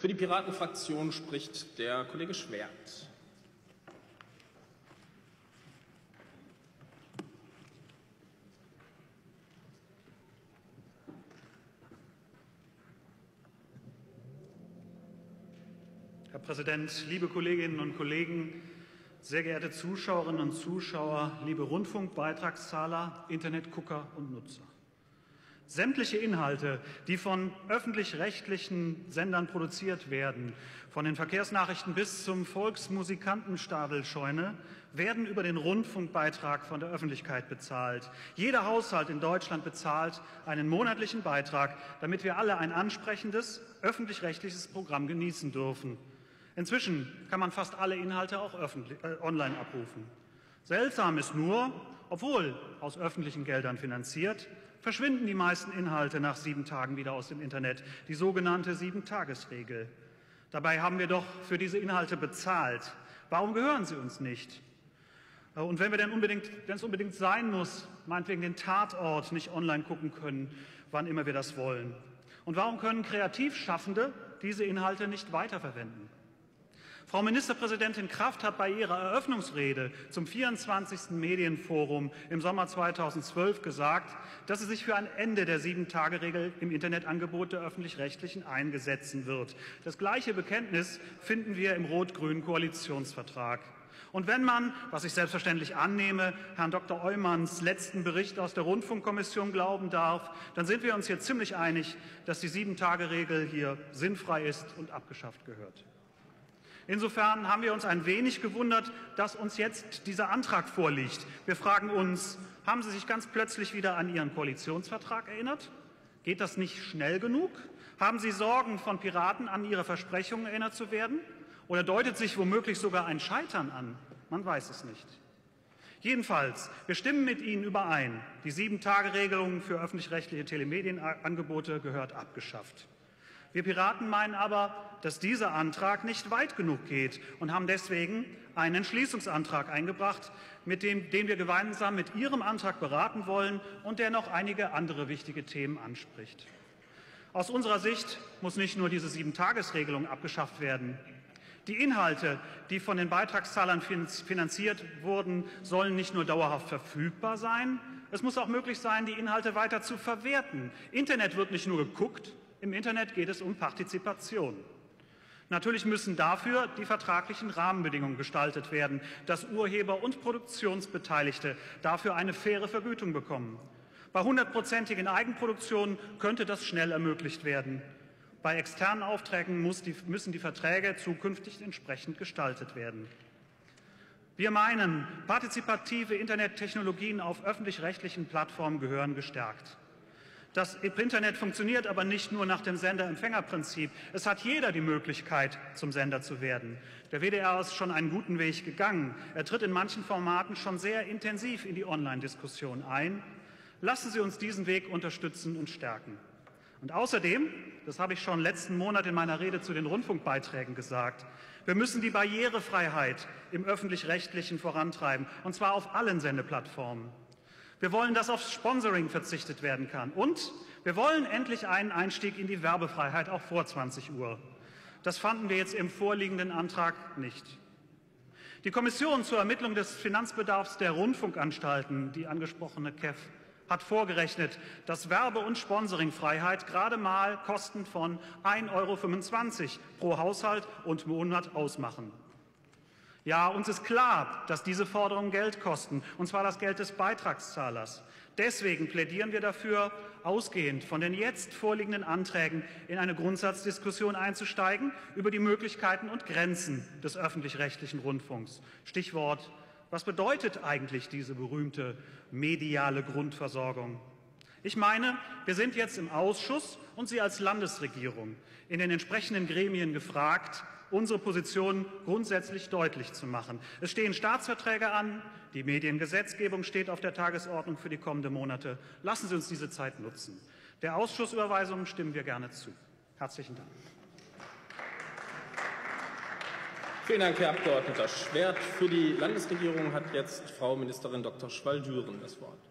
Für die Piratenfraktion spricht der Kollege Schwert. Herr Präsident, liebe Kolleginnen und Kollegen, sehr geehrte Zuschauerinnen und Zuschauer, liebe Rundfunkbeitragszahler, Internetgucker und Nutzer. Sämtliche Inhalte, die von öffentlich-rechtlichen Sendern produziert werden, von den Verkehrsnachrichten bis zum Volksmusikantenstadelscheune, werden über den Rundfunkbeitrag von der Öffentlichkeit bezahlt. Jeder Haushalt in Deutschland bezahlt einen monatlichen Beitrag, damit wir alle ein ansprechendes, öffentlich-rechtliches Programm genießen dürfen. Inzwischen kann man fast alle Inhalte auch online abrufen. Seltsam ist nur, obwohl aus öffentlichen Geldern finanziert, verschwinden die meisten Inhalte nach 7 Tagen wieder aus dem Internet, die sogenannte 7-Tages-Regel. Dabei haben wir doch für diese Inhalte bezahlt. Warum gehören sie uns nicht? Und wenn es unbedingt sein muss, meinetwegen den Tatort nicht online gucken können, wann immer wir das wollen. Und warum können Kreativschaffende diese Inhalte nicht weiterverwenden? Frau Ministerpräsidentin Kraft hat bei ihrer Eröffnungsrede zum 24. Medienforum im Sommer 2012 gesagt, dass sie sich für ein Ende der 7-Tage-Regel im Internetangebot der Öffentlich-Rechtlichen einsetzen wird. Das gleiche Bekenntnis finden wir im rot-grünen Koalitionsvertrag. Und wenn man, was ich selbstverständlich annehme, Herrn Dr. Eumanns letzten Bericht aus der Rundfunkkommission glauben darf, dann sind wir uns hier ziemlich einig, dass die 7-Tage-Regel hier sinnfrei ist und abgeschafft gehört. Insofern haben wir uns ein wenig gewundert, dass uns jetzt dieser Antrag vorliegt. Wir fragen uns, haben Sie sich ganz plötzlich wieder an Ihren Koalitionsvertrag erinnert? Geht das nicht schnell genug? Haben Sie Sorgen von Piraten, an Ihre Versprechungen erinnert zu werden? Oder deutet sich womöglich sogar ein Scheitern an? Man weiß es nicht. Jedenfalls, wir stimmen mit Ihnen überein. Die 7-Tage-Regelung für öffentlich-rechtliche Telemedienangebote gehört abgeschafft. Wir Piraten meinen aber, dass dieser Antrag nicht weit genug geht und haben deswegen einen Entschließungsantrag eingebracht, den wir gemeinsam mit Ihrem Antrag beraten wollen und der noch einige andere wichtige Themen anspricht. Aus unserer Sicht muss nicht nur diese 7-Tages-Regelung abgeschafft werden. Die Inhalte, die von den Beitragszahlern finanziert wurden, sollen nicht nur dauerhaft verfügbar sein, es muss auch möglich sein, die Inhalte weiter zu verwerten. Internet wird nicht nur geguckt, im Internet geht es um Partizipation. Natürlich müssen dafür die vertraglichen Rahmenbedingungen gestaltet werden, dass Urheber und Produktionsbeteiligte dafür eine faire Vergütung bekommen. Bei 100-prozentigen Eigenproduktionen könnte das schnell ermöglicht werden. Bei externen Aufträgen müssen die Verträge zukünftig entsprechend gestaltet werden. Wir meinen, partizipative Internettechnologien auf öffentlich-rechtlichen Plattformen gehören gestärkt. Das Internet funktioniert aber nicht nur nach dem Sender-Empfänger-Prinzip. Es hat jeder die Möglichkeit, zum Sender zu werden. Der WDR ist schon einen guten Weg gegangen. Er tritt in manchen Formaten schon sehr intensiv in die Online-Diskussion ein. Lassen Sie uns diesen Weg unterstützen und stärken. Und außerdem, das habe ich schon letzten Monat in meiner Rede zu den Rundfunkbeiträgen gesagt, wir müssen die Barrierefreiheit im Öffentlich-Rechtlichen vorantreiben, und zwar auf allen Sendeplattformen. Wir wollen, dass auf Sponsoring verzichtet werden kann. Und wir wollen endlich einen Einstieg in die Werbefreiheit auch vor 20 Uhr. Das fanden wir jetzt im vorliegenden Antrag nicht. Die Kommission zur Ermittlung des Finanzbedarfs der Rundfunkanstalten, die angesprochene KEF, hat vorgerechnet, dass Werbe- und Sponsoringfreiheit gerade mal Kosten von 1,25 € pro Haushalt und Monat ausmachen. Ja, uns ist klar, dass diese Forderungen Geld kosten, und zwar das Geld des Beitragszahlers. Deswegen plädieren wir dafür, ausgehend von den jetzt vorliegenden Anträgen in eine Grundsatzdiskussion einzusteigen über die Möglichkeiten und Grenzen des öffentlich-rechtlichen Rundfunks. Stichwort: Was bedeutet eigentlich diese berühmte mediale Grundversorgung? Ich meine, wir sind jetzt im Ausschuss und Sie als Landesregierung in den entsprechenden Gremien gefragt, unsere Position grundsätzlich deutlich zu machen. Es stehen Staatsverträge an, die Mediengesetzgebung steht auf der Tagesordnung für die kommenden Monate. Lassen Sie uns diese Zeit nutzen. Der Ausschussüberweisung stimmen wir gerne zu. Herzlichen Dank. Vielen Dank, Herr Abgeordneter Schwert. Für die Landesregierung hat jetzt Frau Ministerin Dr. Schwall-Düren das Wort.